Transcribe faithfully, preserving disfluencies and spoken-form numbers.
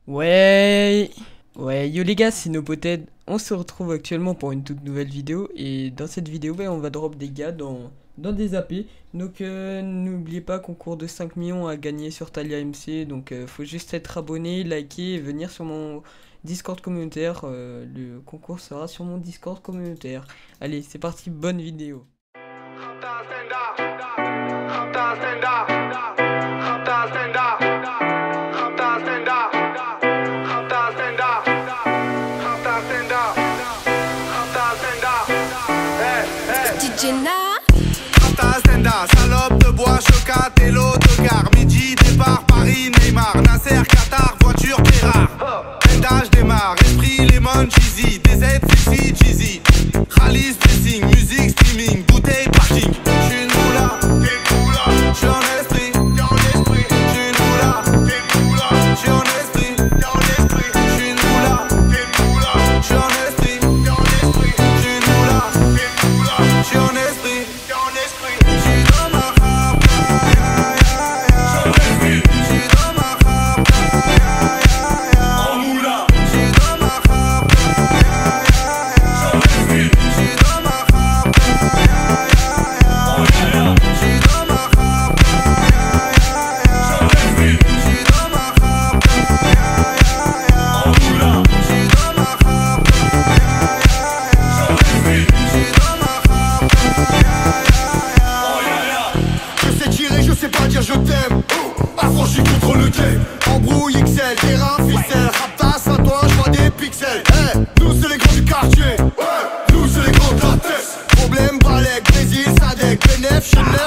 Ouais, ouais, yo les gars, c'est NoPoted. On se retrouve actuellement pour une toute nouvelle vidéo. Et dans cette vidéo, bah, on va drop des gars dans, dans des A P. Donc euh, n'oubliez pas, concours de cinq millions à gagner sur Talia M C. Donc euh, faut juste être abonné, liker et venir sur mon Discord communautaire. Euh, le concours sera sur mon Discord communautaire. Allez, c'est parti, bonne vidéo. Salope de bois, chocat et l'autocar. Midi, départ, Paris, Neymar, Nasser, Qatar, voiture qui est rare. Endage démarre, esprit, lemon, cheesy, D Z, sexy, cheesy. Rallye, stressing, musique, streaming, bouteille, parking. J'suis une moula, t'es une moula. J'suis en esprit, t'es en esprit. J'suis une moula, t'es une moula. J'suis en esprit, t'es en esprit. J'suis une moula, t'es une moula. J'suis en esprit, t'es en esprit. J'suis une moula, t'es une moula. J'suis en esprit, t'es en esprit. Je t'aime, affranchi contre le game. Embrouille X L, terrain, ficelle. Raptas, à toi, je vois des pixels. Hey, nous c'est les grands du quartier, ouais. Nous c'est les grands de la tête. Problème, Balek, Brésil, Sadek, Benef, Chanel.